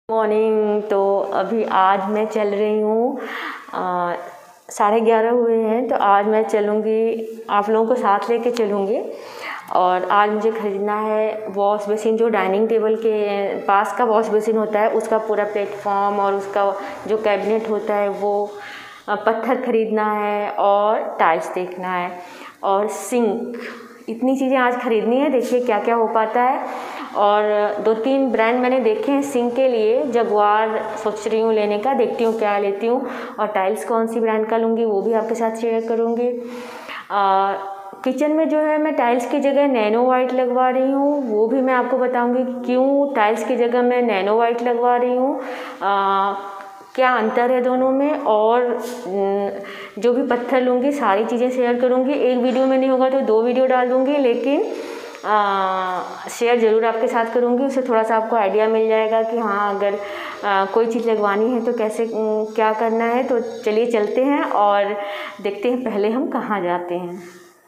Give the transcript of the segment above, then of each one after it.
Morning. तो अभी आज मैं चल रही हूँ, 11:30 हुए हैं। तो आज मैं चलूँगी, आप लोगों को साथ लेके चलूँगी। और आज मुझे ख़रीदना है वॉश बेसिन, जो डाइनिंग टेबल के पास का वॉश बेसिन होता है उसका पूरा प्लेटफॉर्म और उसका जो कैबिनेट होता है वो पत्थर ख़रीदना है और टाइल्स देखना है और सिंक। इतनी चीज़ें आज ख़रीदनी है, देखिए क्या क्या हो पाता है। और 2-3 ब्रांड मैंने देखे हैं सिंक के लिए। जगुआर सोच रही हूँ लेने का, देखती हूँ क्या लेती हूँ। और टाइल्स कौन सी ब्रांड का लूँगी वो भी आपके साथ शेयर करूँगी। किचन में जो है मैं टाइल्स की जगह नैनो वाइट लगवा रही हूँ, वो भी मैं आपको बताऊँगी क्यों टाइल्स की जगह मैं नैनो वाइट लगवा रही हूँ, क्या अंतर है दोनों में। और जो भी पत्थर लूँगी सारी चीज़ें शेयर करूँगी। एक वीडियो में नहीं होगा तो 2 वीडियो डाल दूँगी, लेकिन शेयर ज़रूर आपके साथ करूँगी। उससे थोड़ा सा आपको आइडिया मिल जाएगा कि हाँ, अगर कोई चीज़ लगवानी है तो कैसे क्या करना है। तो चलिए चलते हैं और देखते हैं पहले हम कहाँ जाते हैं।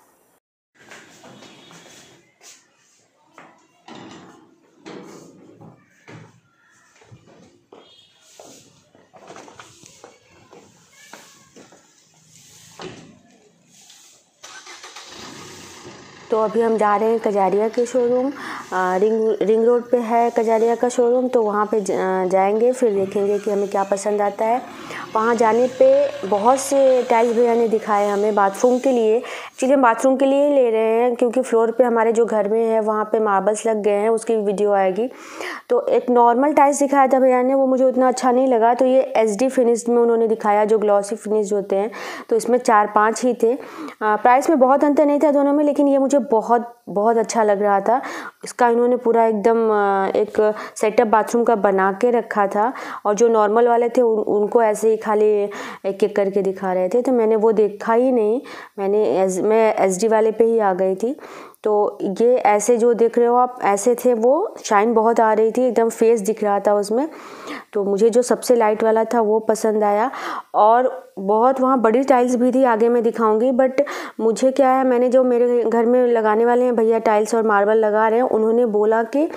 तो अभी हम जा रहे हैं कजारिया के शोरूम। रिंग रोड पे है कजारिया का शोरूम, तो वहाँ पे जाएंगे, फिर देखेंगे कि हमें क्या पसंद आता है। वहाँ जाने पे बहुत से टाइल्स भैया ने दिखाए हमें बाथरूम के लिए। एक्चुअली हम बाथरूम के लिए ही ले रहे हैं क्योंकि फ्लोर पे हमारे जो घर में है वहाँ पे मार्बल्स लग गए हैं, उसकी वीडियो आएगी। तो एक नॉर्मल टाइल्स दिखाया था भैया ने, वो मुझे उतना अच्छा नहीं लगा। तो ये SD फिनिश्ड में उन्होंने दिखाया, जो ग्लॉसी फिनिश होते हैं। तो इसमें 4-5 ही थे। प्राइस में बहुत अंतर नहीं था दोनों में, लेकिन ये मुझे बहुत बहुत अच्छा लग रहा था। इसका इन्होंने पूरा एकदम एक सेटअप बाथरूम का बना के रखा था। और जो नॉर्मल वाले थे उनको ऐसे ही खाली एक एक करके दिखा रहे थे, तो मैंने वो देखा ही नहीं। मैं SD वाले पे ही आ गई थी। तो ये ऐसे जो देख रहे हो आप, ऐसे थे वो, शाइन बहुत आ रही थी, एकदम फेस दिख रहा था उसमें। तो मुझे जो सबसे लाइट वाला था वो पसंद आया। और बहुत वहाँ बड़ी टाइल्स भी थी, आगे मैं दिखाऊंगी। बट मुझे क्या है, मैंने जो मेरे घर में लगाने वाले हैं भैया टाइल्स और मार्बल लगा रहे हैं, उन्होंने बोला कि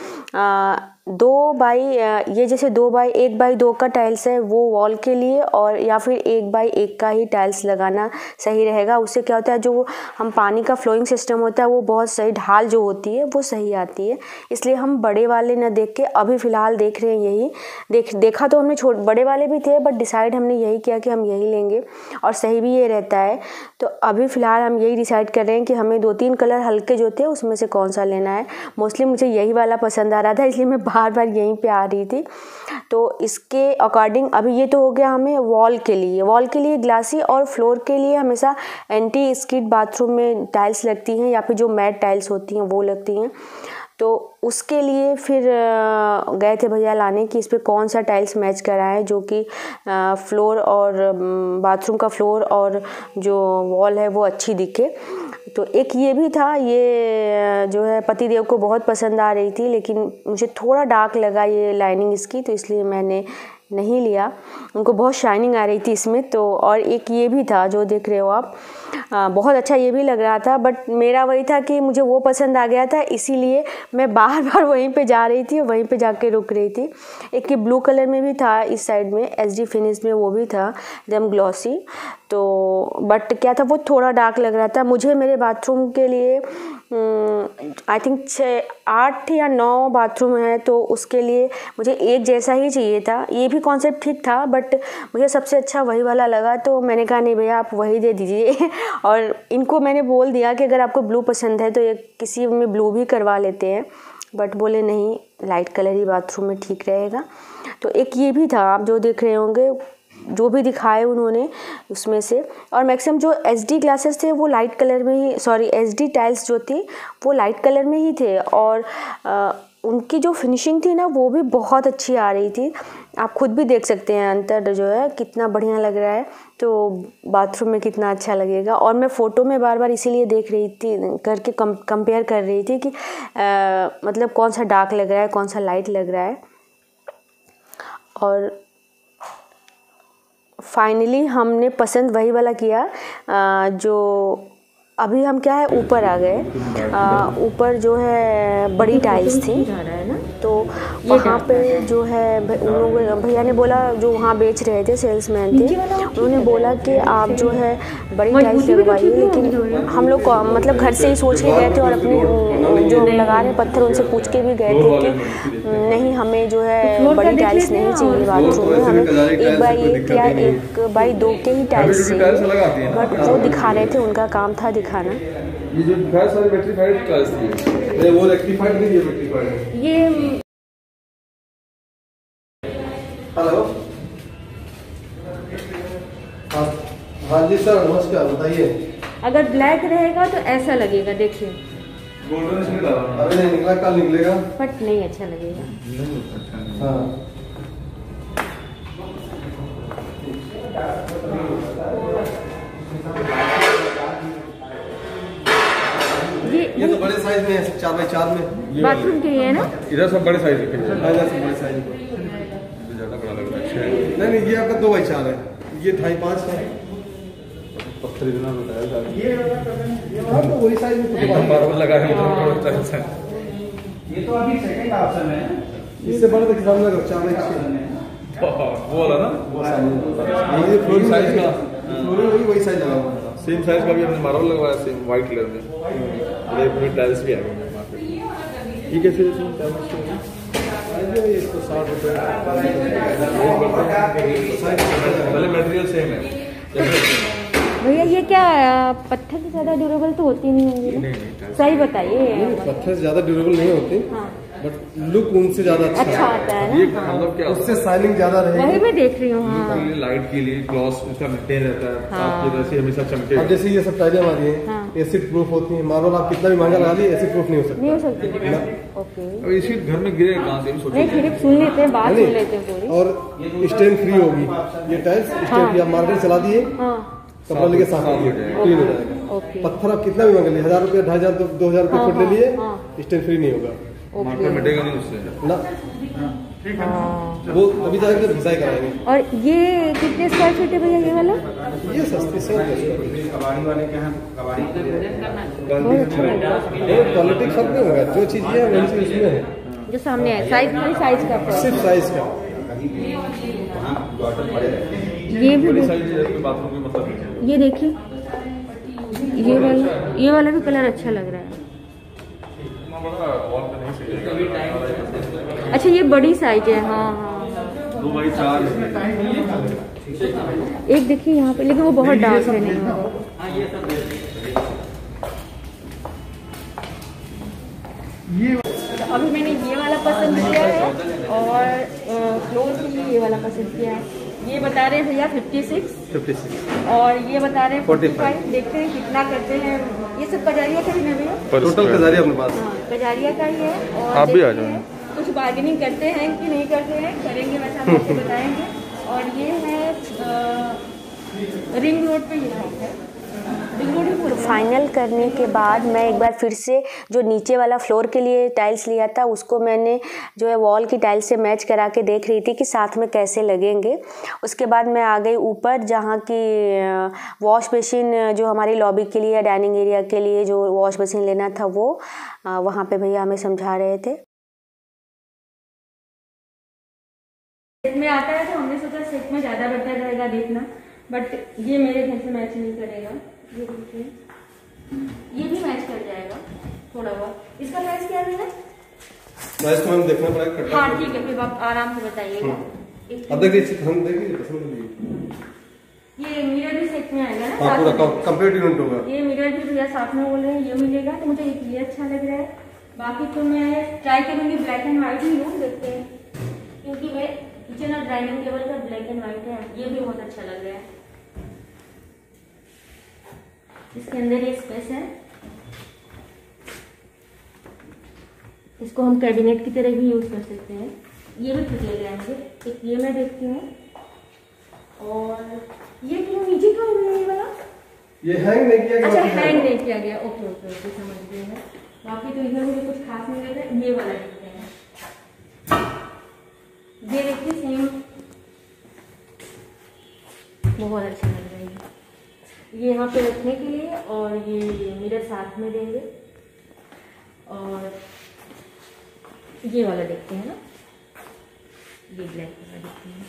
1x2 का टाइल्स है वो वॉल के लिए, और या फिर 1x1 का ही टाइल्स लगाना सही रहेगा। उससे क्या होता है, जो हम पानी का फ्लोइंग सिस्टम होता है वो बहुत सही, ढाल जो होती है वो सही आती है। इसलिए हम बड़े वाले न देख के अभी फ़िलहाल देख रहे हैं यही। देखा तो हमने बड़े वाले भी थे, बट डिसाइड हमने यही किया कि हम यही लेंगे, और सही भी ये रहता है। तो अभी फ़िलहाल हम यही डिसाइड कर रहे हैं कि हमें 2-3 कलर हल्के जो थे उसमें से कौन सा लेना है। मोस्टली मुझे यही वाला पसंद आ रहा था, इसलिए मैं बार बार यहीं पे आ रही थी। तो इसके अकॉर्डिंग अभी ये तो हो गया हमें वॉल के लिए ग्लासी, और फ्लोर के लिए हमेशा एंटी स्किड बाथरूम में टाइल्स लगती हैं, या फिर जो मैट टाइल्स होती हैं वो लगती हैं। तो उसके लिए फिर गए थे भैया लाने कि इस पर कौन सा टाइल्स मैच कराएं, जो कि फ्लोर और बाथरूम का फ्लोर और जो वॉल है वो अच्छी दिखे। तो एक ये भी था, ये जो है पतिदेव को बहुत पसंद आ रही थी, लेकिन मुझे थोड़ा डार्क लगा ये लाइनिंग इसकी, तो इसलिए मैंने नहीं लिया। उनको बहुत शाइनिंग आ रही थी इसमें। तो और एक ये भी था जो देख रहे हो आप, बहुत अच्छा ये भी लग रहा था। बट मेरा वही था कि मुझे वो पसंद आ गया था, इसीलिए मैं बार बार वहीं पे जा रही थी, वहीं पे जाके रुक रही थी। एक ये ब्लू कलर में भी था इस साइड में, SD फिनिश में, वो भी था एकदम ग्लॉसी। तो बट क्या था, वो थोड़ा डार्क लग रहा था मुझे। मेरे बाथरूम के लिए आई थिंक 8 या 9 बाथरूम है, तो उसके लिए मुझे एक जैसा ही चाहिए था। ये भी कॉन्सेप्ट ठीक था, बट मुझे सबसे अच्छा वही वाला लगा। तो मैंने कहा नहीं भैया, आप वही दे दीजिए। और इनको मैंने बोल दिया कि अगर आपको ब्लू पसंद है तो एक किसी में ब्लू भी करवा लेते हैं, बट बोले नहीं, लाइट कलर ही बाथरूम में ठीक रहेगा। तो एक ये भी था, आप जो देख रहे होंगे, जो भी दिखाए उन्होंने उसमें से। और मैक्सिमम जो SD ग्लासेस थे वो लाइट कलर में ही, SD टाइल्स जो थी वो लाइट कलर में ही थे। और उनकी जो फिनिशिंग थी ना वो भी बहुत अच्छी आ रही थी। आप खुद भी देख सकते हैं अंतर जो है कितना बढ़िया लग रहा है, तो बाथरूम में कितना अच्छा लगेगा। और मैं फ़ोटो में बार बार इसीलिए देख रही थी, करके कंपेयर कर रही थी कि मतलब कौन सा डार्क लग रहा है, कौन सा लाइट लग रहा है। और फाइनली हमने पसंद वही वाला किया जो अभी हम क्या है ऊपर आ गए। ऊपर जो है बड़ी टाइल्स थी। तो वहाँ पे जो है उन लोग भैया ने बोला, जो वहाँ बेच रहे थे सेल्समैन थे, उन्होंने बोला कि आप जो है बड़ी टाइल्स लगवाइए। लेकिन हम लोग मतलब घर से ही सोच के गए थे और अपने जो लगा रहे पत्थर उनसे पूछ के भी गए थे कि नहीं, हमें जो है बड़ी टाइल्स नहीं चाहिए बाथरूम में, हमें 1x1 या 1x2 के ही टाइल्स चाहिए। बट वो दिखा रहे थे, उनका काम था दिखाना। ये जो दिखाया सारी रेक्टिफाइड टाइल्स थी, वो रेक्टिफाइड नहीं, ये रेक्टिफाइड है। ये हेलो, हाँ जी सर, नमस्कार, बताइए। अगर ब्लैक रहेगा तो ऐसा लगेगा, देखिए गोल्डन से निकला, अभी नहीं निकला, कल निकलेगा, बट नहीं अच्छा लगेगा। हाँ ये तो बड़े साइज में है, 4x4 में बाथरूम के लिए है ना। इधर सब बड़े साइज के, इधर सब बड़े साइज के, ज्यादा बड़ा लग रहा है। नहीं, ये आपका 2x4 है, ये 2.5 है। पत्थर इतना बताया ये, हाँ तो वही साइज में मार्बल लगा है। ये तो अभी सेकंड ऑप्शन है, इससे बड़ा तो किसान लगा 4x6 वो वाला ना, वो साइज, ये फ्लोरिंग साइज का, फ्लोरिंग वही साइज लगा हुआ है। सेम साइज का भी हमने मार्बल लगवाया, सेम व्हाइट कलर में, और एक में टाइल्स भी आ गए मार्केट। ये कैसे देते हैं टाइल्स? ये इसको 60 रुपये, पहले मटेरियल सेम है। भैया ये क्या पत्थर से ज़्यादा ड्यूरेबल तो होती नहीं होंगी ना? सही बताइए। पत्थर से ज़्यादा ड्यूरेबल नहीं होती, बट लुक उनसे ज़्यादा अच्छा आता है ना। मतलब क्या, उससे शाइनिंग ज़्यादा रहेगी। वही मैं देख रही हूँ। हाँ, लाइट के लिए ग्लॉस उसका मेंटेन रहता है, आपकी वजह से हमेशा चमके। अब जैसे ये सब टाइलें हमारी हैं, एसिड प्रूफ होती हैं, मार्बल आप कितना भी महंगा लगा लीजिए, एसिड प्रूफ नहीं हो सकता। नहीं हो सकती। ओके, अब इसी घर में गिरे कहाँ से सोचिए। नहीं, फिर सुन लेते हैं, बात सुन लेते हैं पूरी। और स्टेन फ्री होगी ये टाइल्स, स्टेन फ्री। आप मार्बल चला दिए, कपड़ा लेके साफ क्लीन हो जाएगा। पत्थर आप कितना भी मंगा लिए, 1000 रुपये, 2500, 2000 रुपये फुट ले लिए, स्टेन फ्री नहीं होगा, मिटेगा नहीं उससे ना। वो अभी तक घिसाई कराएंगे। और ये कितने स्क्वायर फीट है भैया ये वाला? ये सस्ती से कबाड़ी वाले के यहाँ कबाड़ी क्वालिटी फर्क नहीं होगा, जो चीज ये है वही चीज इसमें है। जो सामने है साइज, खाली साइज का, सिर्फ साइज का। ये भी ये देखिए, ये वाला भी कलर अच्छा लग रहा है। अच्छा, ये बड़ी साइज है। हाँ हाँ, 2x4 एक देखिए यहाँ पे, लेकिन वो बहुत डार्क है नहीं होगा। अभी मैंने ये वाला पसंद किया है और फ्लोर के लिए ये वाला पसंद किया है। ये बता रहे हैं भैया 56 और ये बता रहे हैं 45। देखते हैं कितना करते हैं। ये सब कजारिया का ही ना भैया? टोटल कजारिया अपने पास। हाँ, कजारिया का ही है। और आप भी आ जाओ। कुछ बार्गेनिंग करते हैं कि नहीं करते हैं, करेंगे वैसा हम आपको बताएंगे। और ये है रिंग रोड पे, ये है तो फाइनल करने के बाद मैं एक बार फिर से जो नीचे वाला फ्लोर के लिए टाइल्स लिया था उसको मैंने जो है वॉल की टाइल्स से मैच करा के देख रही थी कि साथ में कैसे लगेंगे। उसके बाद मैं आ गई ऊपर, जहाँ की वॉश बेसिन जो हमारी लॉबी के लिए या डाइनिंग एरिया के लिए जो वॉश बेसिन लेना था वो वहाँ पे भैया हमें समझा रहे थे। सेट में आता है तो हमने सोचा सेट में ज़्यादा बेटर रहेगा देखना, बट ये मेरे घर से मैच नहीं करेगा। ये देखिए, ये भी मैच कर जाएगा थोड़ा बहुत। इसका प्राइस क्या है? प्राइस तो हम देखना पड़ेगा। हाँ ठीक है, फिर आप आराम से बताइएगा। अब देखिए, हम देखिए पसंद लीजिए। ये मिरर भी सेट में आएगा ना? हाँ, पूरा कंप्लीट यूनिट होगा। ये मिरर भी भैया साथ में बोल रहे हैं ये मिलेगा, तो मुझे ये अच्छा लग रहा है। बाकी तो मैं ट्राई करूँगी ब्लैक एंड व्हाइट ही लूँ, देखते हैं, क्योंकि मैं किचन और डाइनिंग टेबल का ब्लैक एंड व्हाइट है। ये भी बहुत अच्छा लग रहा है। इसके अंदर ये स्पेस है, इसको हम कैबिनेट की तरह भी यूज कर सकते हैं। ये भी ठीक लग रहा है मुझे। एक ये मैं देखती हूँ, और ये क्यों नीचे क्यों हुआ ये वाला? ये हैंग नहीं किया गया। अच्छा, हैंग नहीं किया गया। ओके ओके ओके, समझ गई मैं। बाकी तो इधर मुझे कुछ खास नहीं लग रहा है। ये वाला देखते हैं, ये देखिए सेम, बहुत अच्छा लग रहा है। ये यहाँ पे रखने के लिए, और ये मिरर साथ में देंगे। और ये वाला देखते हैं ना, ये ब्लैक वाला देखते हैं।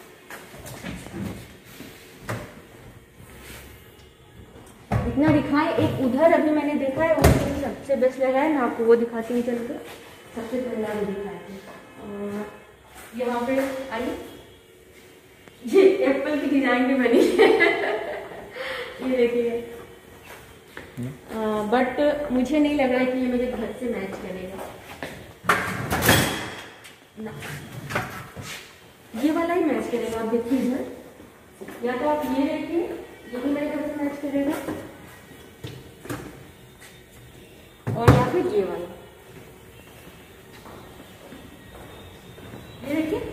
इतना दिखाएं, एक उधर अभी मैंने देखा है, वो मुझे सबसे बेस्ट लगा है, मैं आपको वो दिखाती हूँ चल के। सबसे पहला वो दिखाती हूँ, यहाँ पे आई, ये एप्पल की डिजाइन भी बनी है ये देखिए। बट मुझे नहीं लग रहा है कि ये मेरे घर से मैच करेगा ना, ये वाला ही मैच करेगा। आप देखिए इधर, या तो आप ये देखिए, ये भी मेरे घर से मैच करेगा, और या फिर ये वाला, ये देखिए,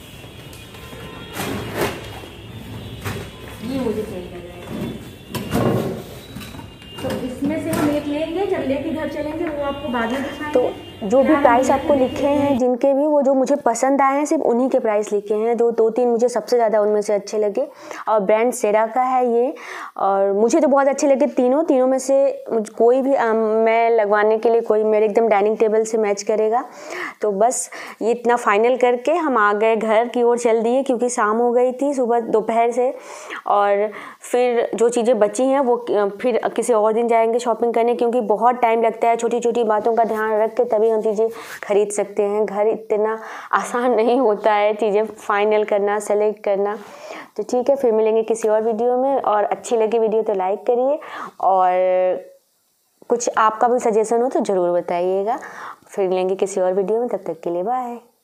ये मुझे सही लग रहा है। तो इसमें से हम एक लेंगे, जब लेके घर चलेंगे वो आपको बाद में दिखाएंगे। तो जो भी प्राइस आपको लिखे हैं, जिनके भी, वो जो मुझे पसंद आए हैं सिर्फ उन्हीं के प्राइस लिखे हैं। जो 2-3 मुझे सबसे ज़्यादा उनमें से अच्छे लगे, और ब्रांड सेरा का है ये, और मुझे तो बहुत अच्छे लगे तीनों में से। कोई भी मैं लगवाने के लिए, कोई मेरे एकदम डाइनिंग टेबल से मैच करेगा। तो बस ये इतना फाइनल करके हम आ गए, घर की ओर चल दिए, क्योंकि शाम हो गई थी सुबह दोपहर से। और फिर जो चीज़ें बची हैं वो फिर किसी और दिन जाएंगे शॉपिंग करने, क्योंकि बहुत टाइम लगता है। छोटी छोटी बातों का ध्यान रख के तभी हम चीज़ें खरीद सकते हैं। घर इतना आसान नहीं होता है चीज़ें फाइनल करना, सेलेक्ट करना। तो ठीक है, फिर मिलेंगे किसी और वीडियो में। और अच्छी लगी वीडियो तो लाइक करिए, और कुछ आपका भी सजेशन हो तो ज़रूर बताइएगा। फिर मिलेंगे किसी और वीडियो में, तब तक के लिए बाय।